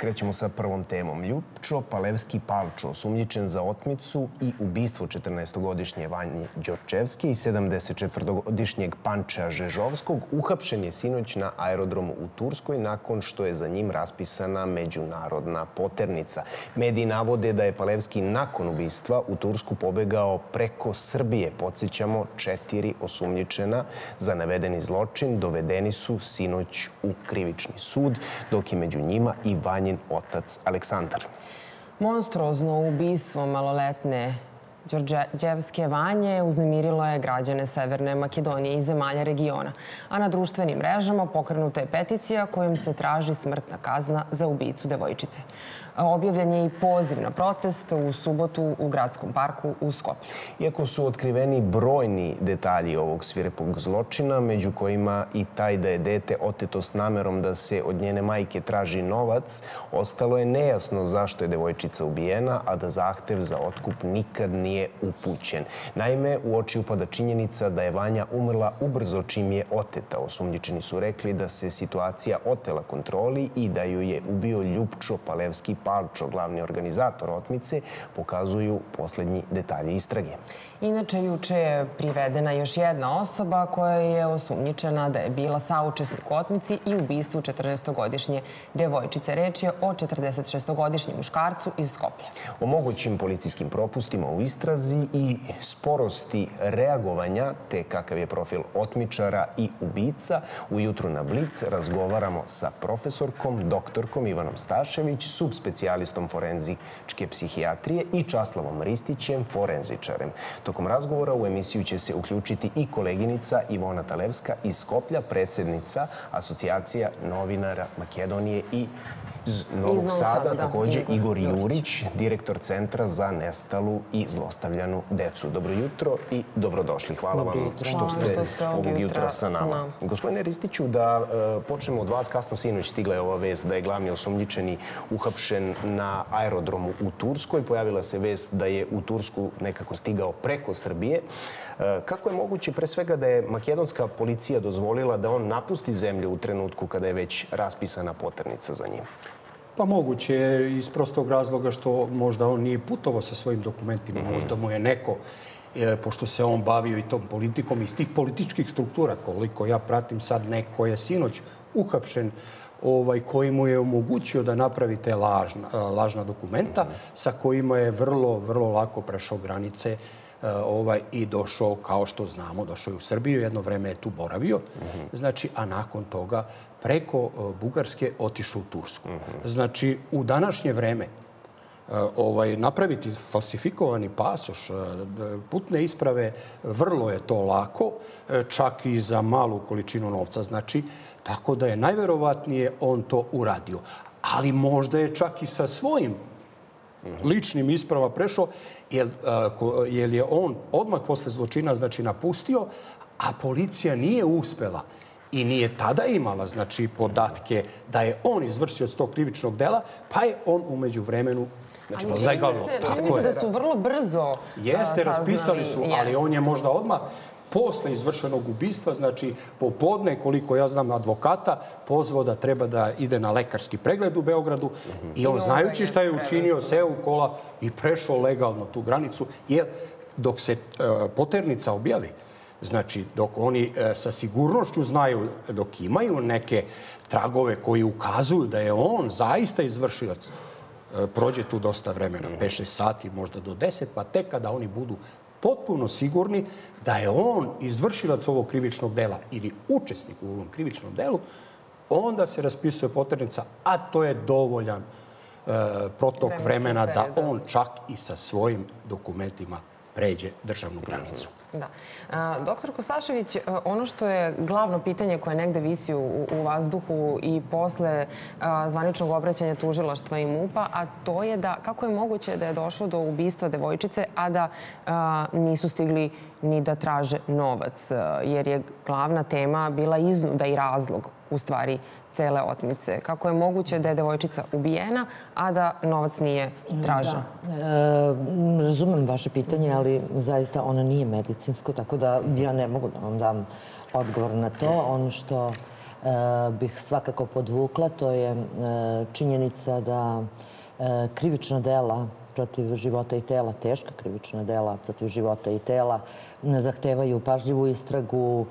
Krećemo sa prvom temom. Ljupčo Palevski Palčo, osumnjičen za otmicu i ubistvo 14-godišnje Vanje Đorđevske i 74-godišnjeg Panča Žežovskog, uhapšen je sinoć na aerodromu u Turskoj nakon što je za njim raspisana međunarodna poternica. Mediji navode da je Palevski nakon ubistva u Tursku pobegao preko Srbije. Podsjećamo, 4 osumnjičena za navedeni zločin dovedeni su sinoć u krivični sud, dok je među njima i Vanjin otac Aleksandar. Monstruozno ubistvo maloletne Đorđevske Vanje uznemirilo je građane Severne Makedonije i zemalja regiona, a na društvenim mrežama pokrenuta je peticija kojom se traži smrtna kazna za ubicu devojčice. Objavljen je i poziv na protest u subotu u gradskom parku u Skoplju. Iako su otkriveni brojni detalji ovog svirepog zločina, među kojima i taj da je dete oteto s namerom da se od njene majke traži novac, ostalo je nejasno zašto je devojčica ubijena, a da zahtev za otkup nikad nije upućen. Naime, u oči upada činjenica da je Vanja umrla ubrzo čim je oteta. Osumnjičeni su rekli da se situacija otela kontroli i da ju je ubio Ljupčo Palevski Palčo, glavni organizator otmice, pokazuju poslednji detalji istrage. Inače, juče je privedena još jedna osoba koja je osumnjičena da je bila saučesnik u otmici i ubistvu 14-godišnje devojčice. Reč je o 46-godišnjem muškarcu iz Skoplja. O mogućim policijskim propustima u istrazi i sporosti reagovanja, te kakav je profil otmičara i ubica, ujutru na Blic razgovaramo sa profesorkom, doktorkom Ivanom Stašević, subspecijalistom forenzičke psihijatrije i Časlavom Ristićem, forenzičarem. Tokom razgovora u emisiju će se uključiti i koleginica Ivona Talevska iz Skoplja, predsjednica Asocijacija novinara Makedonije i iz Novog Sada, također Igor Jurić, direktor Centra za nestalu i zlostavljanu decu. Dobro jutro i dobrodošli. Hvala vam što ste ovog jutra sa nama. Gospodine Ristiću, da počnemo od vas. Kasno sinoć stigla je ova vest da je glavni osumnjičeni uhapšen na aerodromu u Turskoj. Pojavila se vest da je u Tursku nekako stigao preko Srbije. Kako je moguće, pre svega, da je makedonska policija dozvolila da on napusti zemlju u trenutku kada je već raspisana poternica za njim? Pa moguće je iz prostog razloga što možda on nije putovao sa svojim dokumentima. Možda mu je neko, pošto se on bavio i tom politikom, iz tih političkih struktura, koliko ja pratim sad, neko je sinoć uhapšen koji mu je omogućio da napravi te lažna dokumenta sa kojima je vrlo lako prešao granice i došao, kao što znamo, došao je u Srbiju, jedno vreme je tu boravio, znači, a nakon toga preko Bugarske otišao u Tursku. Znači, u današnje vreme napraviti falsifikovani pasoš, putne isprave, vrlo je to lako, čak i za malu količinu novca. Znači, tako da je najverovatnije on to uradio. Ali možda je čak i sa svojim ličnim isprava prešao, jer je on odmah posle zločina napustio, a policija nije uspela i nije tada imala podatke da je on izvršio od tog krivičnog dela, pa je on umeđu vremenu legalno. Čini mi se da su vrlo brzo saznali. Jeste, raspisali su, ali on je možda odmah posle izvršenog ubistva, znači popodne, koliko ja znam, advokata pozvao da treba da ide na lekarski pregled u Beogradu i on, znajući šta je učinio, seo u kola i prešao legalno tu granicu, jer dok se poternica objavi, znači dok oni sa sigurnošću znaju, dok imaju neke tragove koji ukazuju da je on zaista izvršilac, prođe tu dosta vremena, 5-6 sati, možda do 10, pa tek kada oni budu potpuno sigurni da je on izvršilac ovog krivičnog dela ili učesnik u ovom krivičnom delu, onda se raspisuje poternica, a to je dovoljan protok vremena da on čak i sa svojim dokumentima pređe državnu granicu. Da. Doktor Kostašević, ono što je glavno pitanje koje negde visi u vazduhu i posle zvaničnog obraćanja tužilaštva i MUP-a, a to je da kako je moguće da je došlo do ubistva devojčice, a da nisu stigli ni da traže novac, jer je glavna tema bila iznuda i razlog, u stvari, cele otmice. Kako je moguće da je devojčica ubijena, a da novac nije tražen? Razumem vaše pitanje, ali zaista ona nije medicinsko, tako da ja ne mogu da vam dam odgovor na to. Ono što bih svakako podvukla, to je činjenica da krivična dela protiv života i tela, teška krivična dela protiv života i tela, zahtevaju pažljivu istragu,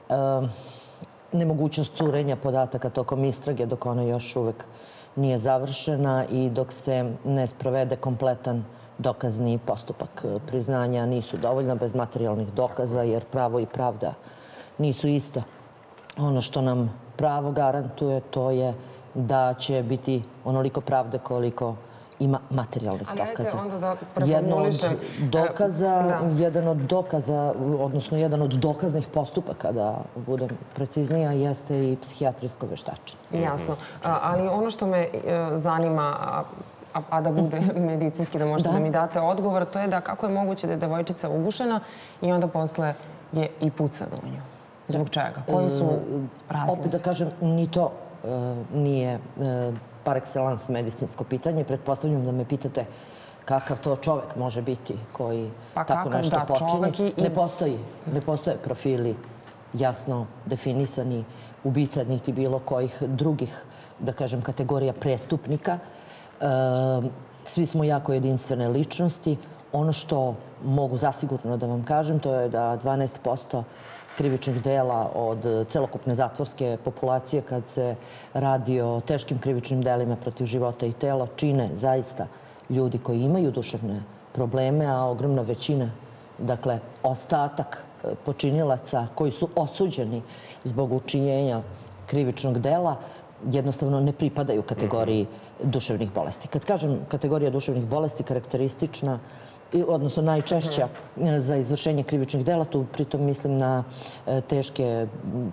nemogućnost curenja podataka tokom istrage dok ona još uvek nije završena i dok se ne sprovede kompletan dokazni postupak. Priznanja nisu dovoljna bez materijalnih dokaza jer pravo i pravda nisu isto. Ono što nam pravo garantuje to je da će biti onoliko pravde koliko ima materijalnih dokaza. Ali ajde onda da preformulišem. Jedan od dokaza, odnosno jedan od dokaznih postupaka, da budem preciznija, jeste i psihijatrijsko veštačenje. Jasno. Ali ono što me zanima, a da bude medicinski, da možete da mi date odgovor, to je da kako je moguće da je devojčica ugušena i onda posle je i pucano u nju. Zbog čega? Koji su razlozi? Opet da kažem, ni to nije par excellence medicinsko pitanje. Pretpostavljam da me pitate kakav to čovek može biti koji tako nešto počini. Ne postoje profili jasno definisani ubica niti bilo kojih drugih, da kažem, kategorija prestupnika. Svi smo jako jedinstvene ličnosti. Ono što mogu zasigurno da vam kažem, to je da 12% krivičnih dela od celokupne zatvorske populacije kad se radi o teškim krivičnim delima protiv života i tela čine zaista ljudi koji imaju duševne probleme, a ogromna većina, dakle ostatak počinilaca koji su osuđeni zbog učinjenja krivičnog dela jednostavno ne pripadaju kategoriji duševnih bolesti. Kad kažem kategorija duševnih bolesti, karakteristična, odnosno najčešća za izvršenje krivičnih dela, tu pritom mislim na teške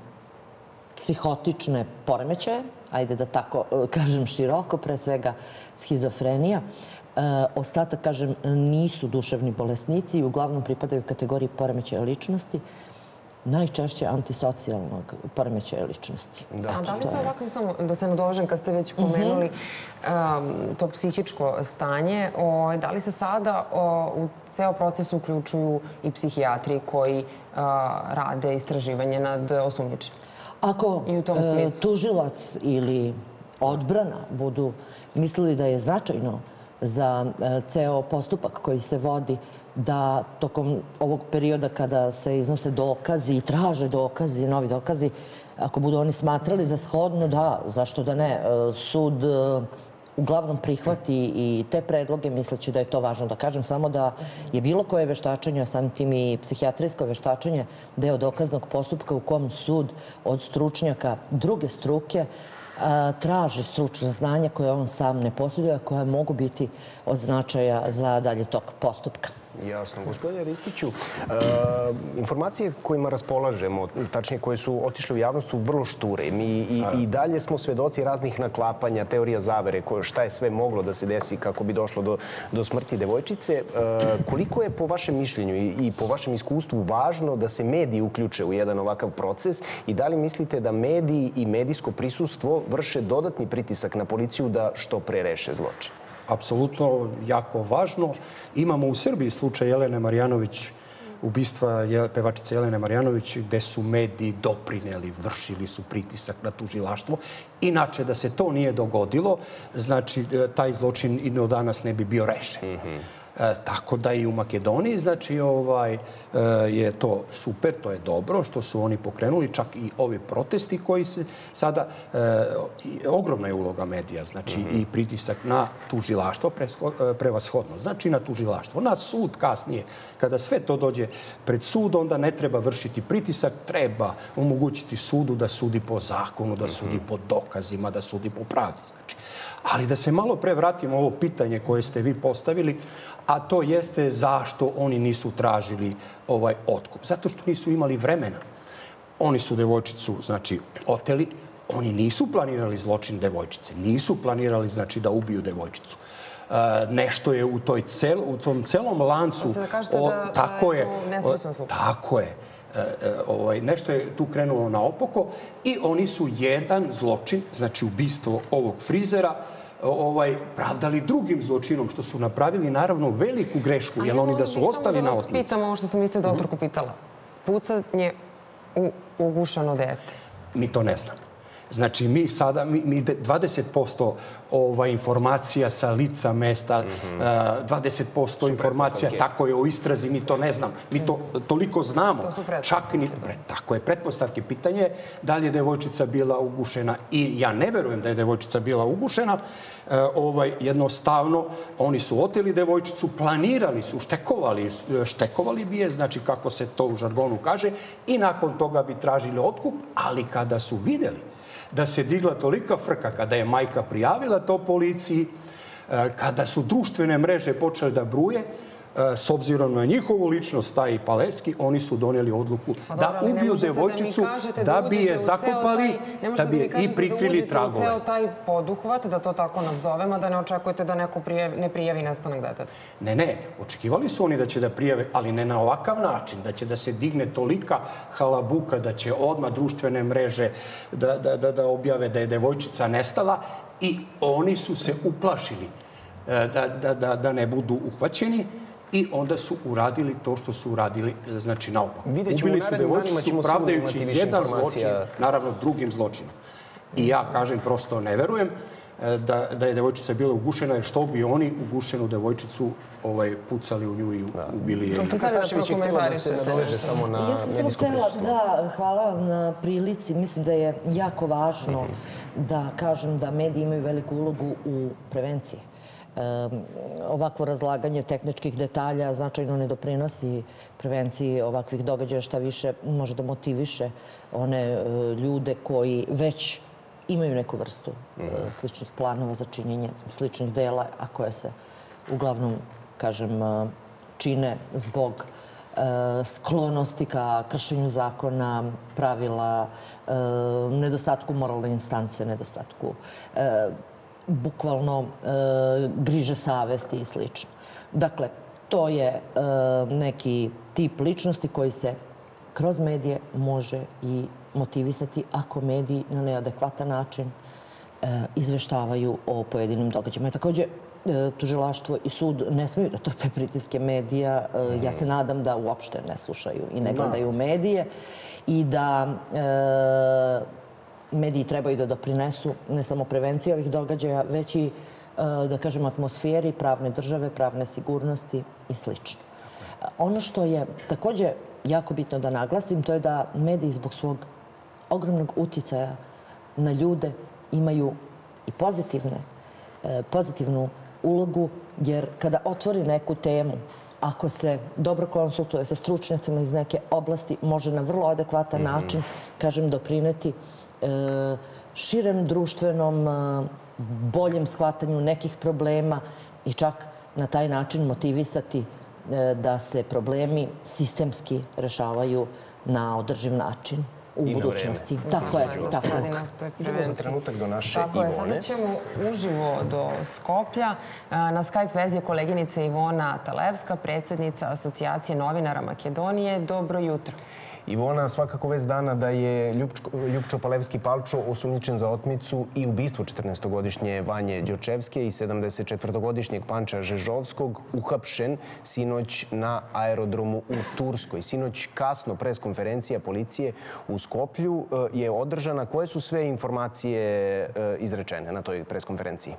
psihotične poremećaje, ajde da tako kažem široko, pre svega schizofrenija. Ostatak, kažem, nisu duševni bolesnici i uglavnom pripadaju kategoriji poremećaja ličnosti, najčešće antisocijalnog poremećaja ličnosti. A da li se ovako, samo da se nadovežem, kad ste već pomenuli to psihičko stanje, da li se sada u ceo proces uključuju i psihijatri koji rade istraživanje nad osumnjičenim? Ako tužilac ili odbrana budu mislili da je značajno za ceo postupak koji se vodi da tokom ovog perioda kada se iznose dokazi i traže dokazi, novi dokazi, ako budu oni smatrali za shodno, da, zašto da ne, sud uglavnom prihvati i te predloge, misleći da je to važno. Da kažem samo da je bilo koje veštačenje, samim tim i psihijatrijsko veštačenje, deo dokaznog postupka u kom sud od stručnjaka druge struke traži stručna znanja koje on sam ne posjeduje, a koja mogu biti od značaja za dalje tok postupka. Jasno. Gospodine Ristiću, informacije kojima raspolažemo, tačnije koje su otišle u javnost, su vrlo šture. Mi i dalje smo svedoci raznih naklapanja, teorija zavere, šta je sve moglo da se desi kako bi došlo do smrti devojčice. Koliko je po vašem mišljenju i po vašem iskustvu važno da se mediji uključe u jedan ovakav proces i da li mislite da mediji i medijsko prisustvo vrše dodatni pritisak na policiju da što pre reše zločin? Apsolutno jako važno. Imamo u Srbiji slučaj Jelene Marjanović, ubistva pevačice Jelene Marjanović, gde su mediji doprineli, vršili su pritisak na tužilaštvo. Inače, da se to nije dogodilo, znači taj zločin i do danas ne bi bio rešen. Tako da i u Makedoniji, znači, je to super, to je dobro što su oni pokrenuli, čak i ovi protesti koji se sada, ogromna je uloga medija, znači i pritisak na tužilaštvo, prevashodno, znači na tužilaštvo, na sud kasnije. Kada sve to dođe pred sud, onda ne treba vršiti pritisak, treba omogućiti sudu da sudi po zakonu, da sudi po dokazima, da sudi po pravdi. Znači, ali da se malo pre vratimo ovo pitanje koje ste vi postavili, a to jeste zašto oni nisu tražili ovaj otkup. Zato što nisu imali vremena. Oni su devojčicu, znači, oteli. Oni nisu planirali zločin devojčice. Nisu planirali, znači, da ubiju devojčicu. Nešto je u tom celom lancu... Hoćete da kažete da je to nesrećan slučaj? Tako je. Nešto je tu krenulo naopako i oni su jedan zločin, znači ubistvo ovog frizera, pravdali drugim zločinom, što su napravili naravno veliku grešku, jer oni da su ostali na otmici. Ali ja pitam ovo što sam isto doktorku pitala. Pucanje u ugušeno dete. Mi to ne znamo. Znači, mi 20% informacija sa lica mesta, 20% informacija, tako je, o istrazi, mi to ne znam. Mi to toliko znamo. To su pretpostavke. Tako je, pretpostavke. Pitanje je da li je devojčica bila ugušena i ja ne verujem da je devojčica bila ugušena. Jednostavno, oni su oteli devojčicu, planirali su, štekovali bi je, znači kako se to u žargonu kaže, i nakon toga bi tražili otkup, ali kada su videli da se digla tolika frka, kada je majka prijavila to policiji, kada su društvene mreže počele da bruje, s obzirom na njihovu ličnost, taj Palevski, oni su donijeli odluku da ubiju devojčicu, da bi je zakopali, da bi je i prikrili tragove. Ne možete da mi kažete da uđete u ceo taj poduhvat, da to tako nazovemo, da ne očekujete da neko ne prijavi nestanak deteta. Ne, očekivali su oni da će da prijave, ali ne na ovakav način, da će da se digne tolika halabuka, da će odmah društvene mreže da objave da je devojčica nestala, i oni su se uplašili da ne budu uhvaćeni. I onda su uradili to što su uradili, znači naopako. Ubili su devojčicu pravdajući jedan zločin, naravno drugim zločinom. I ja kažem, prosto ne verujem da je devojčica bila ugušena, jer što bi oni ugušenu devojčicu pucali u nju i ubili je. Kostašević je htjela da se nadoveže samo na medijsku prisustvo. Da, hvala vam na prilici. Mislim da je jako važno da kažem da mediji imaju veliku ulogu u prevenciji. Ovakvo razlaganje tehničkih detalja značajno ne doprinosi prevenciji ovakvih događaja, šta više može da motiviše one ljude koji već imaju neku vrstu sličnih planova za činjenje sličnih dela, a koje se uglavnom, kažem, čine zbog sklonosti ka kršenju zakona, pravila, nedostatku moralne instance, nedostatku bukvalno griže savesti i slično. Dakle, to je neki tip ličnosti koji se kroz medije može i motivisati ako mediji na neadekvatan način izveštavaju o pojedinim događajima. Također, tužilaštvo i sud ne smiju da trpe pritiske medija. Ja se nadam da uopšte ne slušaju i ne gledaju medije i da mediji trebaju da doprinesu ne samo prevenciji ovih događaja, već i, da kažem, atmosferi pravne države, pravne sigurnosti i sl. Ono što je također jako bitno da naglasim, to je da mediji zbog svog ogromnog utjecaja na ljude imaju i pozitivnu ulogu, jer kada otvori neku temu, ako se dobro konsultuje sa stručnjacima iz neke oblasti, može na vrlo adekvatan način, kažem, doprineti širem društvenom, boljem shvatanju nekih problema i čak na taj način motivisati da se problemi sistemski rešavaju na održiv način u budućnosti. Tako je. Idemo za trenutak do naše Ivone. Tako je, sada ćemo uživo do Skoplja. Na Skype vezi je koleginica Ivona Talevska, predsjednica Asocijacije novinara Makedonije. Dobro jutro. Ivona, svakako vest dana da je Ljupčo Palevski-Palčo osumnjičen za otmicu i ubistvo 14-godišnje Vanje Đočevske i 74-godišnjeg Panča Žežovskog uhapšen sinoć na aerodromu u Turskoj. Sinoć kasno preskonferencija policije u Skoplju je održana. Koje su sve informacije izrečene na toj preskonferenciji?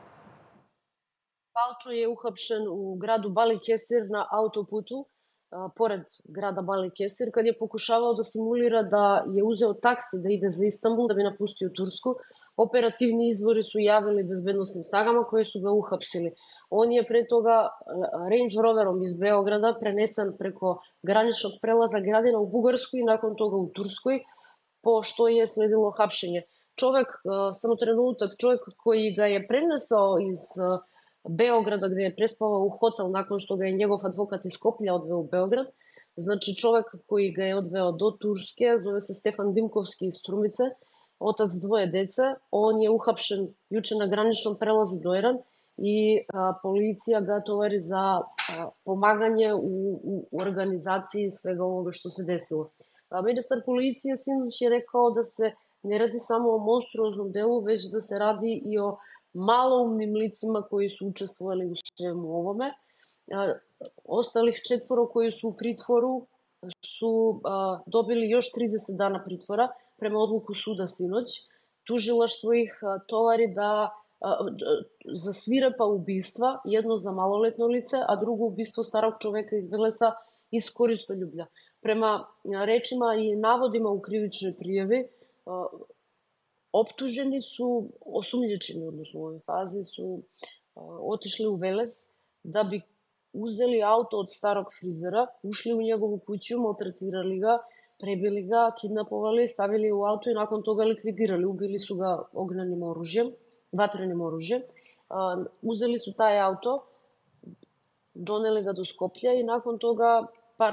Palčo je uhapšen u gradu Balikesir na autoputu pored grada Balikesir, kad je pokušavao da simulira da je uzeo taksi da ide za Istanbul, da bi napustio Tursku. Operativni izvori su javili bezbednostnim snagama koje su ga uhapsili. On je pre toga Range Roverom iz Beograda prenesan preko graničnog prelaza Gradina u Bugarskoj i nakon toga u Turskoj, po što je sledilo hapšenje. Samo trenutak, čovjek koji ga je prenesao iz Beograda, gde je prespavao u hotel nakon što ga je njegov advokat iz Skoplja odveo u Beograd. Znači, čovjek koji ga je odveo do Turske, zove se Stefan Dimkovski iz Trumice, otac dvoje dece. On je uhapšen juče na graničnom prelazu Dojran i policija ga tovari za pomaganje u organizaciji svega ovoga što se desilo. Ministar policije sinoć je rekao da se ne radi samo o monstruoznom delu, već da se radi i o maloumnim licima koji su učestvovali u svemu ovome. Ostalih 4 koji su u pritvoru su dobili još 30 dana pritvora prema odluku suda sinoć. Tužilaštvo ih tovari da za svirepa ubistva, jedno za maloletno lice, a drugo ubistvo starog čoveka iz Velesa iz koristoljublja. Prema rečima i navodima u krivičnoj prijavi, optuženi su, osumnjičeni, odnosno u ovoj fazi, su otišli u Veles da bi uzeli auto od starog frizera, ušli u njegovu kuću, maltretirali ga, prebili ga, kidnapovali, stavili u auto i nakon toga likvidirali. Ubili su ga ognjenim oružjem, vatrenim oružjem. Uzeli su taj auto, doneli ga do Skoplja i nakon toga,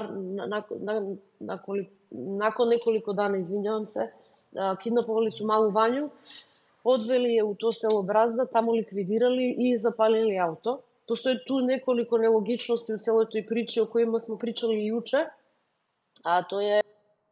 nakon nekoliko dana, izvinjavam se, kidnapovali su malu Vanju, odveli je u to selo Brazda, tamo likvidirali i zapalili auto. Postoje tu nekoliko nelogičnosti u celoj toj priči o kojima smo pričali i juče, a to je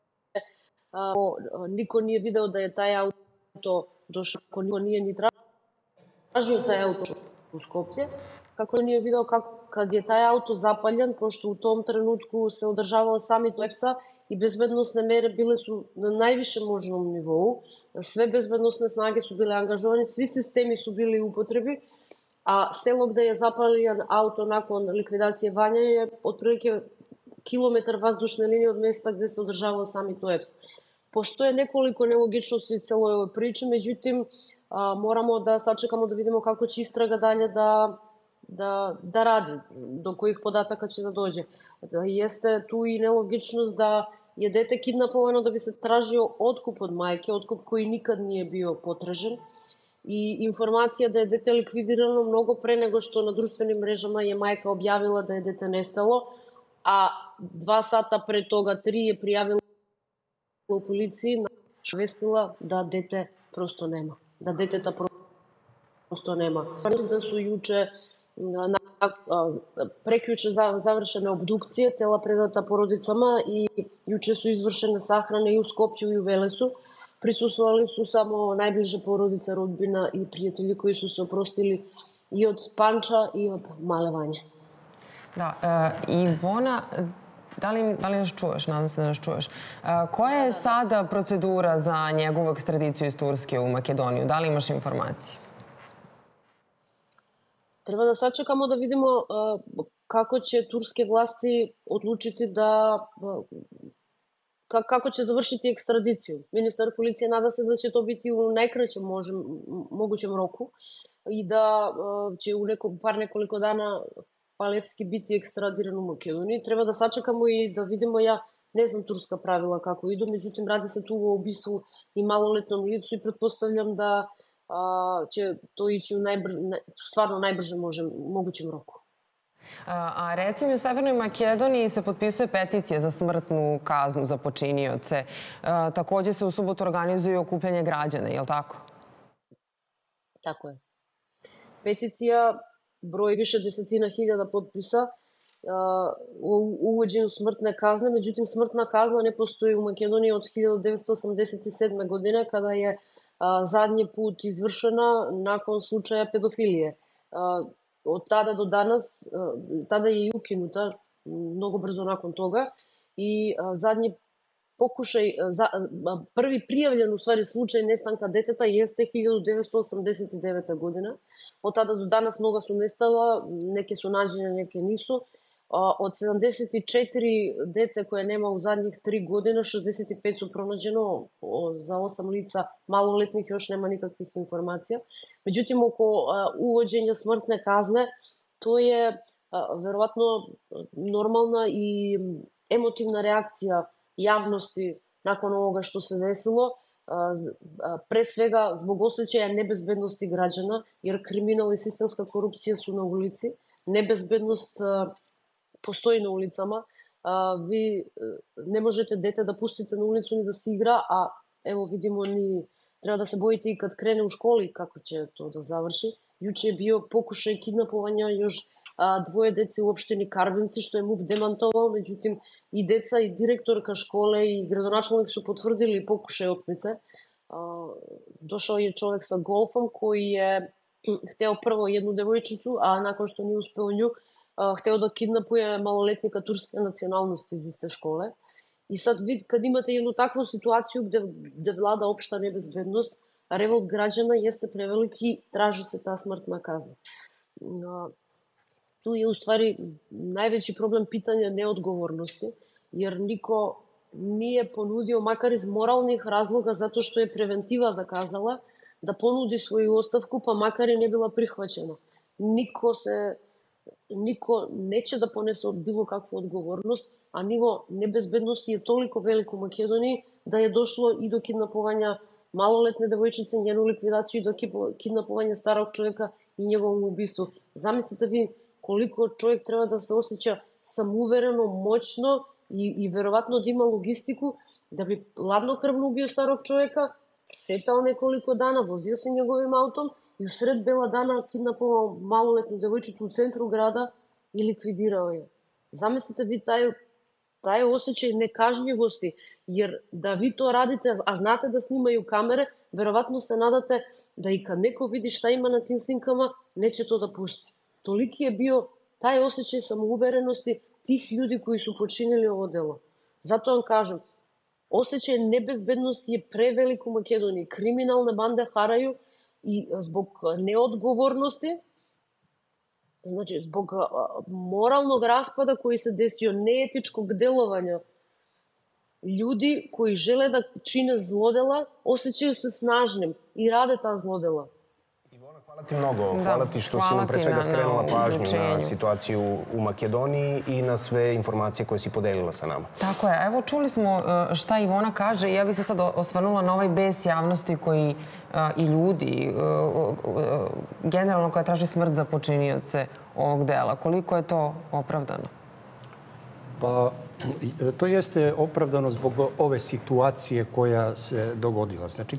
niko nije video da je taj auto došao, kako niko nije ni tražio taj auto u Skoplje, kako nije video kad je taj auto zapaljen, pošto u tom trenutku se održavao samit OEBS-a i bezbednostne mere bile su na najvišem možnom nivou. Sve bezbednostne snage su bile angažovane, svi sistemi su bili u upotrebi, a selo gde je zapaljen auto nakon likvidacije Vanja je otprilike kilometar vazdušne linije od mesta gde se održavao samit OEBS. Postoje nekoliko nelogičnosti u celoj ovoj priči, međutim, moramo da sačekamo da vidimo kako će istraga dalje da radi, do kojih podataka će da dođe. Jeste tu i nelogičnost da je dete kidnapovano da bi se tražio otkup od majke, otkup koji nikad nije bio potražen, i informacija da je dete likvidirano mnogo pre nego što na društvenim mrežama je majka objavila da je dete nestalo, a 2 sata pre toga 3 je prijavila u policiji, navestila da dete prosto nema, da deteta prosto nema. Da su juče, prekjuče završene obdukcije, tela predata porodicama i juče su izvršene sahrane i u Skoplju i u Velesu. Prisustvovali su samo najbliže porodice, rodbina i prijatelji koji su se oprostili i od Panča i od Male Vanje. Da, Ivona, da li nas čuješ? Nadam se da nas čuješ. Koja je sada procedura za njegovu ekstradiciju iz Turske u Makedoniju? Da li imaš informacije? Treba da sačekamo da vidimo kako će turske vlasti odlučiti kako će završiti ekstradiciju. Ministar policije nada se da će to biti u najkraćem mogućem roku i da će u nekoliko dana Palevski biti ekstradiran u Makedoniji. Treba da sačekamo i da vidimo, ja ne znam turska pravila kako idu, međutim radi se tu o ubistvu i maloletnom licu i pretpostavljam da će to ići u stvarno najbržem mogućem roku. A recimo u Severnoj Makedoniji se potpisuje peticija za smrtnu kaznu za počinioce. Takođe se u subotu organizuje okupljanje građana, je li tako? Tako je. Peticija broji više desetina hiljada potpisa u uvođenju smrtne kazne, međutim smrtna kazna ne postoji u Makedoniji od 1987. godine kada je zadnji put izvršena nakon slučaja pedofilije. Od tada do danas, tada je i ukinuta mnogo brzo nakon toga i zadnji pokušaj, prvi prijavljen u stvari slučaj nestanka deteta jeste 1989. godina. Od tada do danas mnoga su nestala, neke su nađene, neke nisu. Od 74 dece koje nema u zadnjih 3 godine, 65 su pronađeno, za 8 lica maloletnih još nema nikakvih informacija. Međutim, oko uvođenja smrtne kazne, to je verovatno normalna i emotivna reakcija javnosti nakon ovoga što se desilo, pre svega zbog osjećaja nebezbednosti građana, jer kriminal i sistemska korupcija su na ulici, nebezbednost postoji na ulicama, vi ne možete dete da pustite na ulicu ni da se igra, a evo vidimo treba da se bojite i kad krene u školi kako će to da završi. Juče je bio pokušaj kidnapovanja još 2 dece u opštini Karbinci, što je MUP demantovao, međutim i deca i direktorka škole i gradonačelnik su potvrdili pokušaj otmice. Došao je čovek sa golfom koji je hteo prvo jednu devojčicu, a nakon što nije uspeo nju, hteo da kidnapuje maloletnika turske nacionalnosti iz iste škole. I sad kad imate jednu takvu situaciju gde vlada opšta nebezbednost, revolt građana jeste prevelik i traži se ta smrtna kazna. Tu je u stvari najveći problem pitanja neodgovornosti, jer niko nije ponudio, makar iz moralnih razloga, zato što je preventiva zakazala, da ponudi svoju ostavku, pa makar i ne bila prihvaćena. Niko neće da ponese bilo kakvu odgovornost, a nivo nebezbednosti je toliko veliko u Makedoniji da je došlo i do kidnapovanja maloletne devojčice, njenu likvidaciju i do kidnapovanja starog čovjeka i njegovom ubistvu. Zamislite vi koliko čovjek treba da se osjeća samouvereno, moćno i verovatno da ima logistiku da bi ladnokrvno ubio starog čovjeka, šetao nekoliko dana, vozio se njegovim autom i u sred bela dana kidnapovao maloletnu devojčicu u centru grada i likvidirao je. Zamislite vi taj osjećaj nekažnjivosti, jer da vi to radite, a znate da snimaju kamere, verovatno se nadate da i kad neko vidi šta ima na tim snimkama, neće to da pusti. Toliki je bio taj osjećaj samouverenosti tih ljudi koji su počinili ovo delo. Zato vam kažem, osjećaj nebezbednosti je prevelik u Makedoniji. Kriminalne bande haraju i zbog neodgovornosti, znači zbog moralnog raspada koji se desio, neetičkog delovanja, ljudi koji žele da čine zlodela osjećaju se snažnim i rade ta zlodela. Hvala ti mnogo. Hvala ti što si nam pre svega skrenula pažnju na situaciju u Makedoniji i na sve informacije koje si podelila sa nama. Tako je. Evo, čuli smo šta Ivona kaže i ja bih se sad osvrnula na ovaj bes javnosti koji i ljudi, generalno koja traži smrt za počinioce ovog dela. Koliko je to opravdano? Pa, to jeste opravdano zbog ove situacije koja se dogodila. Znači,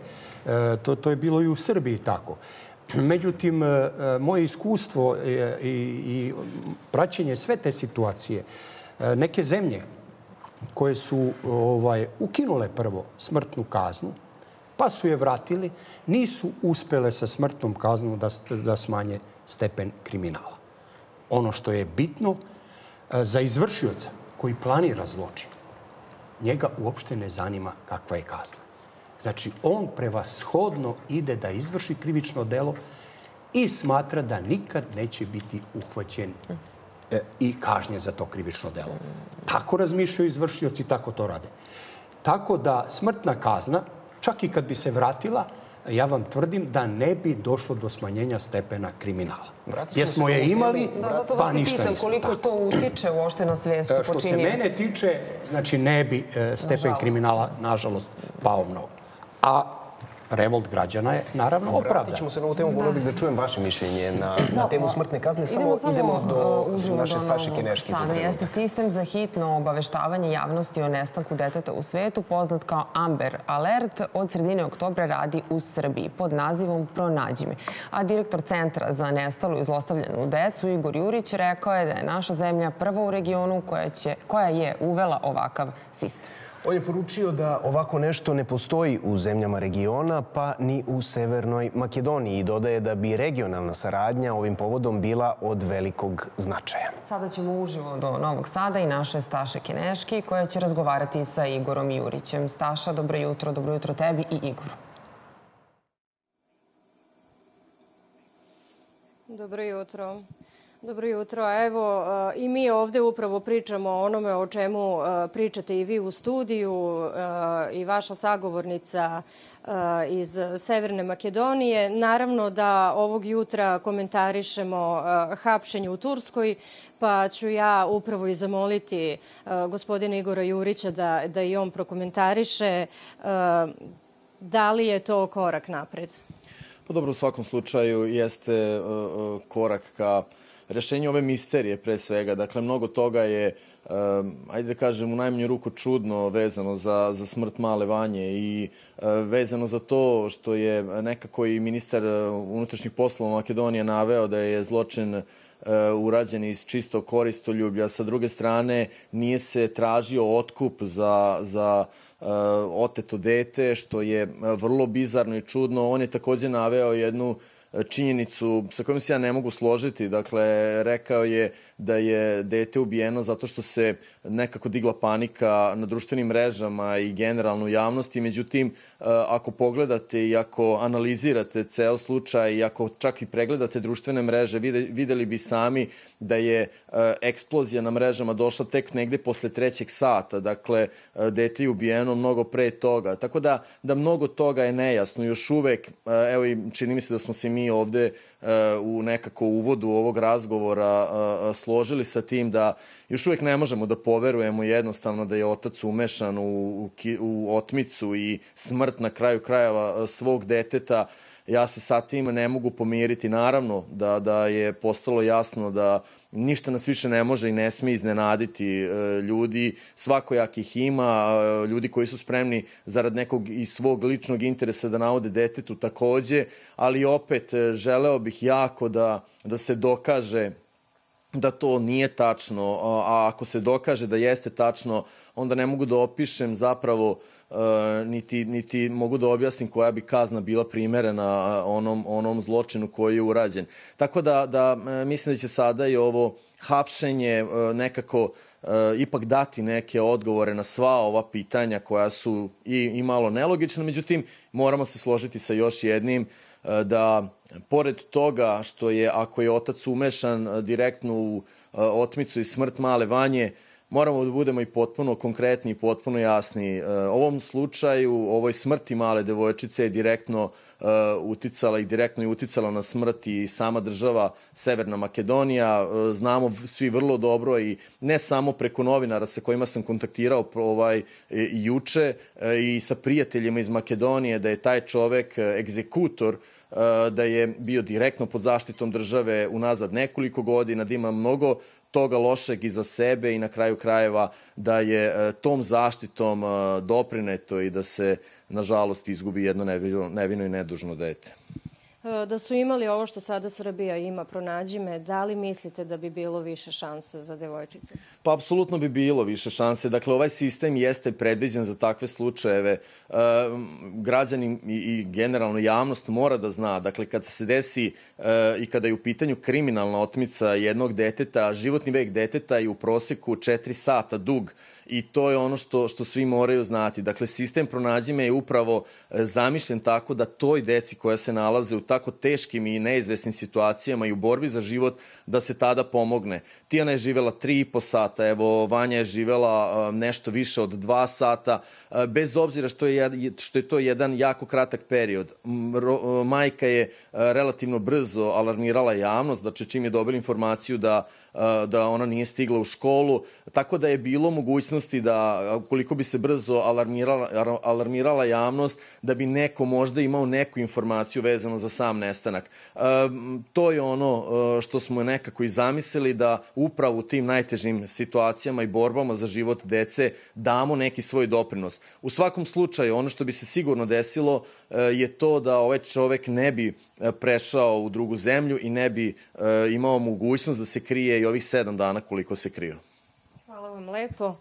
to je bilo i u Srbiji tako. Međutim, moje iskustvo i praćenje sve te situacije, neke zemlje koje su ukinule prvo smrtnu kaznu, pa su je vratili, nisu uspele sa smrtnom kaznom da smanje stepen kriminala. Ono što je bitno za izvršioca koji planira zločin, njega uopšte ne zanima kakva je kazna. Znači, on prevashodno ide da izvrši krivično delo i smatra da nikad neće biti uhvaćen i kažnjen za to krivično delo. Tako razmišljaju izvršioci, tako to rade. Tako da smrtna kazna, čak i kad bi se vratila, ja vam tvrdim da ne bi došlo do smanjenja stepena kriminala. Jesmo je imali, pa ništa nismo. Koliko to utiče uopšte na svest počinioca? Što se mene tiče, znači ne bi stepen kriminala, nažalost, pao mnogo. A revolt građana je naravno opravdan. Vratit ćemo se na ovu temu, volio bih da čujem vaše mišljenje na temu smrtne kazne. Samo idemo do naše Staše Keneški za trenutak. Jeste sistem za hitno obaveštavanje javnosti o nestanku deteta u svetu, poznat kao Amber Alert, od sredine oktobra radi u Srbiji pod nazivom Pronađi me. A direktor Centra za nestalu i zlostavljenu decu, Igor Jurić, rekao je da je naša zemlja prva u regionu koja je uvela ovakav sistem. On je poručio da ovako nešto ne postoji u zemljama regiona, pa ni u Severnoj Makedoniji. I dodaje da bi regionalna saradnja ovim povodom bila od velikog značaja. Sada ćemo uživo do Novog Sada i naše Staše Keneški, koja će razgovarati sa Igorom Jurićem. Staša, dobro jutro tebi i Igoru. Dobro jutro. Dobro jutro. Evo, i mi ovde upravo pričamo o onome o čemu pričate i vi u studiju i vaša sagovornica iz Severne Makedonije. Naravno da ovog jutra komentarišemo hapšenje u Turskoj, pa ću ja upravo i zamoliti gospodina Igora Jurića da i on prokomentariše da li je to korak napred. Pa dobro, u svakom slučaju jeste korak ka rešenju ove misterije pre svega. Dakle, mnogo toga je, ajde da kažem, u najmanju ruku čudno vezano za smrt male Vanje i vezano za to što je nekako i ministar unutrašnjih poslova Makedonije naveo da je zločin urađen iz čistog koristoljublja. Sa druge strane, nije se tražio otkup za oteto dete, što je vrlo bizarno i čudno. On je također naveo jednu činjenicu sa kojom se ja ne mogu složiti. Dakle, rekao je da je dete ubijeno zato što se nekako digla panika na društvenim mrežama i generalno u javnosti. Međutim, ako pogledate i ako analizirate ceo slučaj i ako čak i pregledate društvene mreže, videli bi sami da je eksplozija na mrežama došla tek negde posle 3. sata. Dakle, dete je ubijeno mnogo pre toga. Tako da mnogo toga je nejasno. Još uvek, evo i čini mi se da smo se mi ovde u nekako uvodu ovog razgovora složili sa tim da još uvek ne možemo da poverujemo jednostavno da je otac umešan u otmicu i smrt na kraju krajeva svog deteta. Ja se sa tim ne mogu pomiriti. Naravno da je postalo jasno da ništa nas više ne može i ne smije iznenaditi. Ljudi svakojakih ima, ljudi koji su spremni zarad nekog i svog ličnog interesa da navode detetu takođe, ali opet želeo bih jako da se dokaže da to nije tačno, a ako se dokaže da jeste tačno, onda ne mogu da opišem zapravo niti mogu da objasnim koja bi kazna bila primerena onom zločinu koji je urađen. Tako da mislim da će sada i ovo hapšenje nekako ipak dati neke odgovore na sva ova pitanja koja su i malo nelogična. Međutim, moramo se složiti sa još jednim, da pored toga što je, ako je otac umešan direktno u otmicu i smrt male Vanje, moramo da budemo i potpuno konkretni i potpuno jasni. Ovom slučaju, ovoj smrti male devojčice je direktno uticala i direktno je uticala na smrt i sama država Severna Makedonija. Znamo svi vrlo dobro i ne samo preko novinara sa kojima sam kontaktirao juče i sa prijateljima iz Makedonije, da je taj čovek egzekutor, da je bio direktno pod zaštitom države unazad nekoliko godina, da ima mnogo toga lošeg iza sebe i na kraju krajeva da je tom zaštitom doprineto i da se, nažalost, izgubi jedno nevino i nedužno dete. Da su imali ovo što sada Srbija ima, pronađi me, da li mislite da bi bilo više šanse za devojčice? Pa, apsolutno bi bilo više šanse. Dakle, ovaj sistem jeste predviđen za takve slučajeve. Građani i generalno javnost mora da zna. Dakle, kad se desi i kada je u pitanju kriminalna otmica jednog deteta, životni vek deteta je u proseku 4 sata dug. I to je ono što svi moraju znati. Dakle, sistem pronađi me je upravo zamišljen tako da toj deci koja se nalaze u tako teškim i neizvesnim situacijama i u borbi za život, da se tada pomogne. Tijana je živela 3,5 sata, evo Vanja je živela nešto više od 2 sata, bez obzira što je to jedan jako kratak period. Majka je relativno brzo alarmirala javnost, znači čim je dobila informaciju da ona nije stigla u školu, tako da je bilo mogućnosti da, ukoliko bi se brzo alarmirala javnost, da bi neko možda imao neku informaciju vezano za sam nestanak. To je ono što smo nekako i zamislili, da upravo u tim najtežim situacijama i borbama za život dece damo neki svoj doprinos. U svakom slučaju, ono što bi se sigurno desilo je to da ovaj čovek ne bi prešao u drugu zemlju i ne bi imao mogućnost da se krije i ovih 7 dana koliko se krio. Hvala vam lepo.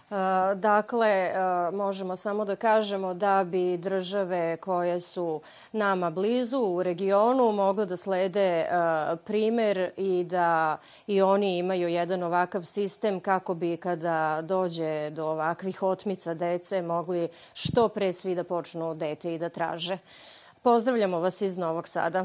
Dakle, možemo samo da kažemo da bi države koje su nama blizu u regionu mogle da slede primer i da i oni imaju jedan ovakav sistem kako bi kada dođe do ovakvih otmica dece mogli što pre svi da počnu dete i da traže. Pozdravljamo vas iz Novog Sada.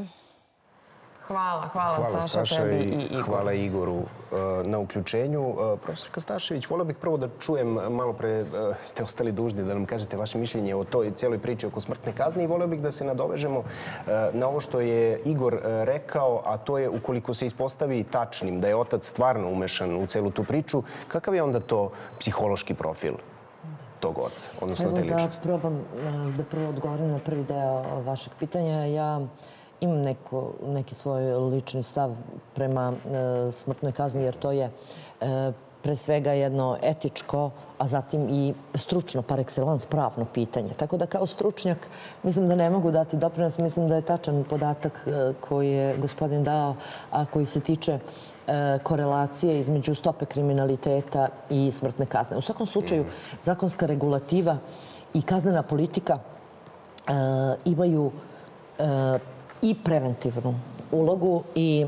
Hvala Staša tebi i Igoru. Hvala Igoru na uključenju. Profesorka Stašević, volio bih prvo da čujem, malo pre ste ostali dužni da nam kažete vaše mišljenje o toj cijeloj priči oko smrtne kazne i volio bih da se nadovežemo na ovo što je Igor rekao, a to je ukoliko se ispostavi tačnim da je otac stvarno umešan u celu tu priču, kakav je onda to psihološki profil tog oca, odnosno te ličnosti? Evo da probam da prvo odgovorim na prvi deo vašeg pitanja. Ja imam neki svoj lični stav prema smrtnoj kazni, jer to je pre svega jedno etičko, a zatim i stručno, par excellence, pravno pitanje. Tako da kao stručnjak mislim da ne mogu dati doprinos. Mislim da je tačan podatak koji je gospodin dao, a koji se tiče korelacije između stope kriminaliteta i smrtne kazne. U svakom slučaju, zakonska regulativa i kaznena politika imaju i preventivnu ulogu i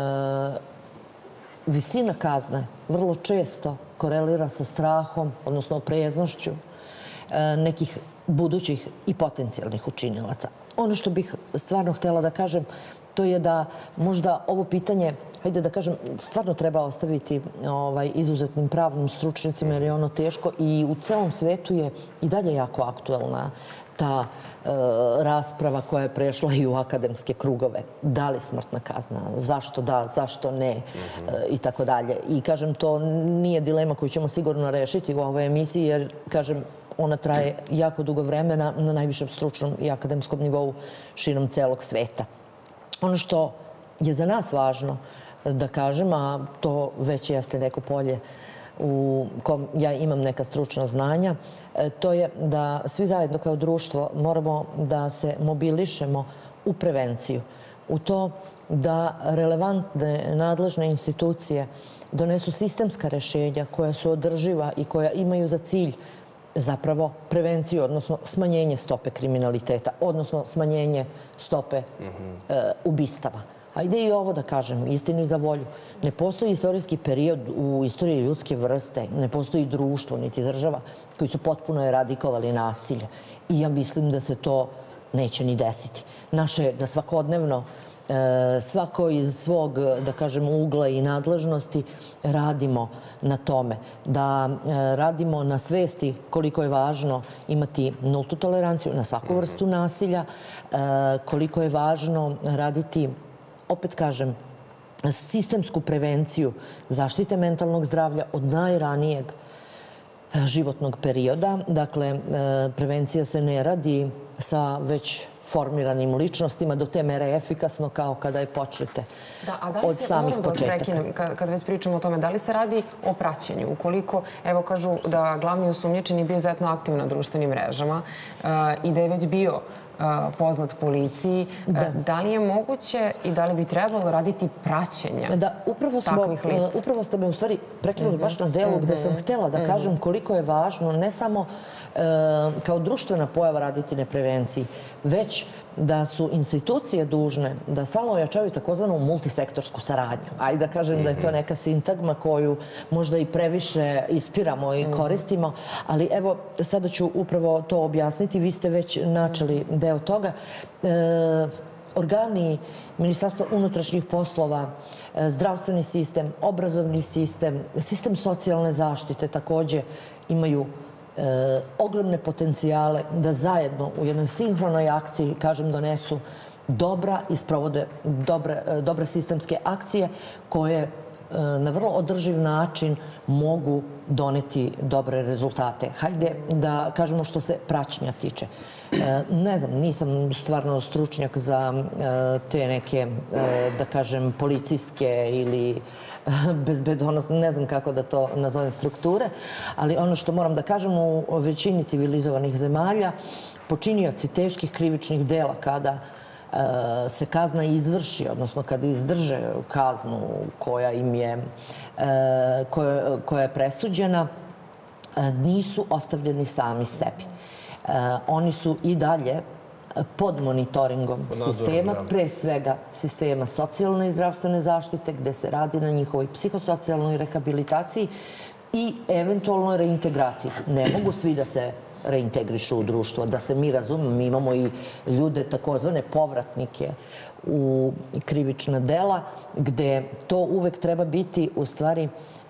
visina kazne vrlo često korelira sa strahom, odnosno opreznošću nekih budućih i potencijalnih učinilaca. Ono što bih stvarno htjela da kažem, to je da možda ovo pitanje, hajde da kažem, stvarno treba ostaviti izuzetnim pravnim stručnjacima jer je ono teško i u celom svetu je i dalje jako aktuelna ta rasprava koja je prešla i u akademske krugove. Da li smrtna kazna, zašto da, zašto ne i tako dalje. I kažem, to nije dilema koju ćemo sigurno rešiti u ovoj emisiji jer, kažem, ona traje jako dugo vremena na najvišem stručnom i akademskom nivou širom celog sveta. Ono što je za nas važno da kažem, a to već jeste neko polje u kom ja imam neka stručna znanja, to je da svi zajedno kao društvo moramo da se mobilišemo u prevenciju, u to da relevantne nadležne institucije donesu sistemska rešenja koja su održiva i koja imaju za cilj zapravo prevenciju, odnosno smanjenje stope kriminaliteta, odnosno smanjenje stope ubistava. Ajde i ovo da kažem, istini za volju. Ne postoji istorijski period u istoriji ljudske vrste, ne postoji društvo niti država koji su potpuno eradikovali nasilje. I ja mislim da se to neće ni desiti. Naše je da svakodnevno svako iz svog, da kažem, ugla i nadležnosti radimo na tome. Da radimo na svesti koliko je važno imati nultu toleranciju na svaku vrstu nasilja, koliko je važno raditi, opet kažem, sistemsku prevenciju zaštite mentalnog zdravlja od najranijeg životnog perioda. Dakle, prevencija se ne radi sa već formiranim ličnostima do te mere efikasno kao kada je počnete od samih početaka. Kad već pričamo o tome, da li se radi o praćenju? Ukoliko, evo kažu da glavni osumnjičeni bio izuzetno aktiv na društvenim mrežama i da je već bio poznat policiji, da li je moguće i da li bi trebalo raditi praćenja takvih lica? Upravo ste me u stvari prekinuli baš na delu gde sam htjela da kažem koliko je važno ne samo kao društvena pojava raditi na prevenciji, već da su institucije dužne da stalno ojačavaju takozvanu multisektorsku saradnju. Ajde da kažem da je to neka sintagma koju možda i previše ispiramo i koristimo, ali evo sada ću upravo to objasniti. Vi ste već načeli deo toga. Organi Ministarstva unutrašnjih poslova, zdravstveni sistem, obrazovni sistem, sistem socijalne zaštite također imaju ogromne potencijale da zajedno u jednoj sinhronoj akciji, kažem, donesu i sprovode dobre sistemske akcije koje na vrlo održiv način mogu doneti dobre rezultate. Hajde da kažemo što se praćenja tiče. Ne znam, nisam stvarno stručnjak za te neke, da kažem, policijske ili bezbedonosne, ne znam kako da to nazovem, strukture, ali ono što moram da kažem, u većini civilizovanih zemalja počinioci teških krivičnih dela kada se kazna izvrši, odnosno kada izdrže kaznu koja im je koja je presuđena, nisu ostavljeni sami sebi. Oni su i dalje pod monitoringom sistema, pre svega sistema socijalne i zdravstvene zaštite, gde se radi na njihovoj psihosocijalnoj rehabilitaciji i eventualnoj reintegraciji. Ne mogu svi da se reintegrišu u društvo. Da se mi razumemo, mi imamo i ljude, takozvane povratnike u krivična dela, gde to uvek treba biti u stvari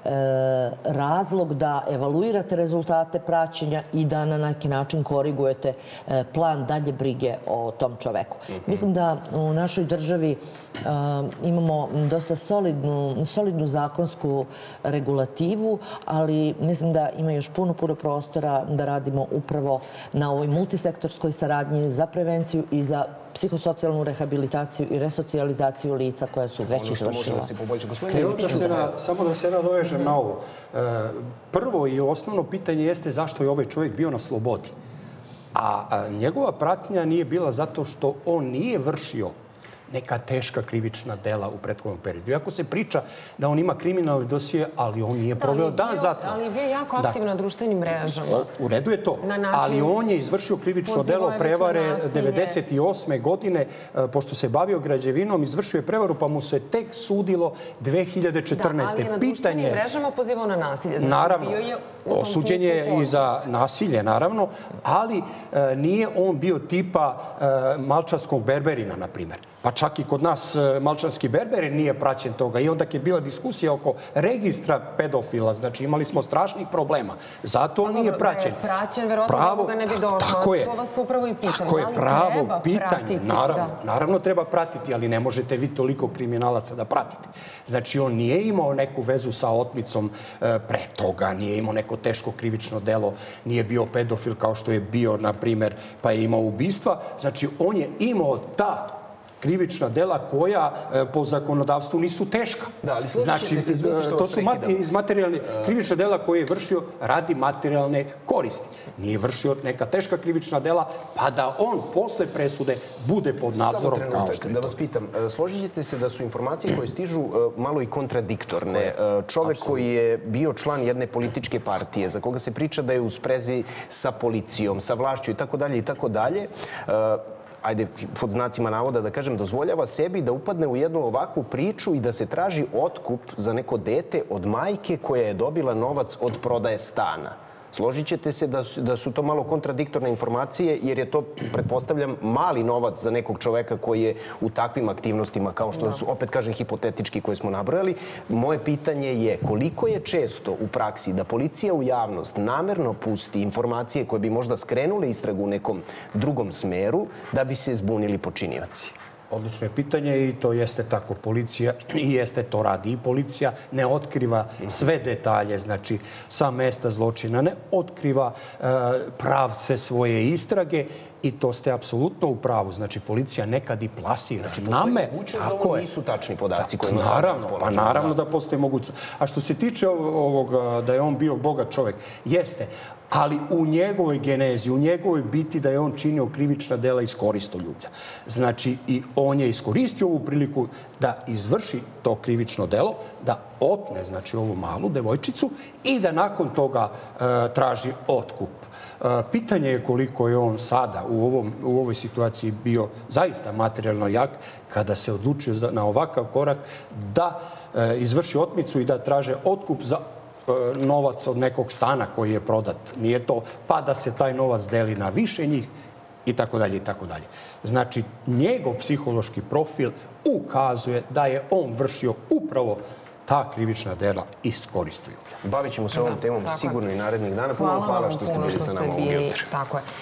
razlog da evaluirate rezultate praćenja i da na neki način korigujete plan dalje brige o tom čoveku. Mislim da u našoj državi imamo dosta solidnu zakonsku regulativu, ali mislim da ima još puno prostora da radimo upravo na ovoj multisektorskoj saradnji za prevenciju i za psihosocijalnu rehabilitaciju i resocijalizaciju lica koja su već izvršila. Samo da se nadovežem na ovo. Prvo i osnovno pitanje jeste zašto je ovaj čovjek bio na slobodi. A njegova pratnja nije bila zato što on nije vršio neka teška krivična dela u prethodnom periodu. Iako se priča da on ima kriminalne dosije, ali on nije proveo dan zatvora. Ali je bio jako aktivan na društvenim mrežama. U redu je to, ali on je izvršio krivično delo prevare 1998. godine, pošto se bavio građevinom, izvršio je prevaru, pa mu se tek sudilo 2014. Da, ali je na društvenim mrežama pozivao na nasilje. Naravno, osuđen je i za nasilje, naravno, ali nije on bio tipa malčanskog berberina, na primjer. Pa čak i kod nas malčanski berberin nije praćen toga. I onda je bila diskusija oko registra pedofila. Znači, imali smo strašnih problema. Zato on nije praćen. Da je praćen, verovatno ga ne bi došlo. To vas upravo i pitam. Tako je, pravo pitanje. Naravno treba pratiti, ali ne možete vi toliko kriminalaca da pratite. Znači, on nije imao neku vezu sa otmicom pre toga, nije imao neko teško krivično delo, nije bio pedofil kao što je bio, na primjer, pa je imao ubistva. Znači, on je imao ta krivična dela koja po zakonodavstvu nisu teška. Znači, to su iz materijalne krivična dela koje je vršio radi materijalne koristi. Nije vršio neka teška krivična dela, pa da on posle presude bude pod nadzorom kao što je to. Da vas pitam, složit ćete se da su informacije koje stižu malo i kontradiktorne. Čovek koji je bio član jedne političke partije, za koga se priča da je u sprezi sa policijom, sa vlašću itd., ajde, pod znacima navoda da kažem, dozvoljava sebi da upadne u jednu ovakvu priču i da se traži otkup za neko dete od majke koja je dobila novac od prodaje stana. Složit ćete se da su to malo kontradiktorne informacije, jer je to, pretpostavljam, mali novac za nekog čoveka koji je u takvim aktivnostima, kao što su, opet kažem, hipotetički koje smo nabrojali. Moje pitanje je koliko je često u praksi da policija u javnost namerno pusti informacije koje bi možda skrenule istragu u nekom drugom smeru da bi se zbunili počinioci? Odlično je pitanje i to jeste tako. Policija i jeste to radi. I policija ne otkriva sve detalje, znači sa mesta zločina, ne otkriva pravce svoje istrage i to ste apsolutno u pravu. Znači, policija nekad i plasira. Postoji mogućnost da ovo nisu tačni podaci kojima sad raspolažemo. Pa naravno da postoji mogućnost. A što se tiče ovog da je on bio bogat čovek, jeste. Ali u njegovoj genezi, u njegovoj biti da je on činio krivična dela iz koristoljublja. Znači, i on je iskoristio ovu priliku da izvrši to krivično delo, da otme, znači, ovu malu devojčicu i da nakon toga traži otkup. Pitanje je koliko je on sada u ovoj situaciji bio zaista materijalno jak kada se odlučio na ovakav korak da izvrši otmicu i da traže otkup za novac od nekog stana koji je prodat. Nije to pa da se taj novac deli na više njih i tako dalje i tako dalje. Znači, njegov psihološki profil ukazuje da je on vršio upravo ta krivična dela iz koristoljublja. Bavit ćemo se ovom temom sigurno i narednih dana. Puno hvala što ste bili sa nama ovdje.